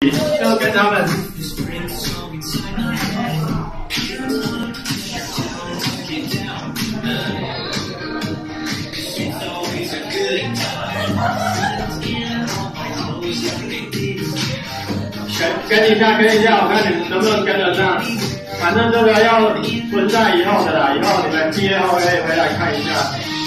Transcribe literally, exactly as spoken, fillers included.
就跟他们。跟跟一下，跟一下，我看你们能不能跟得上。反正这个要存在以后的啦，以后你们毕业后可以回来看一下。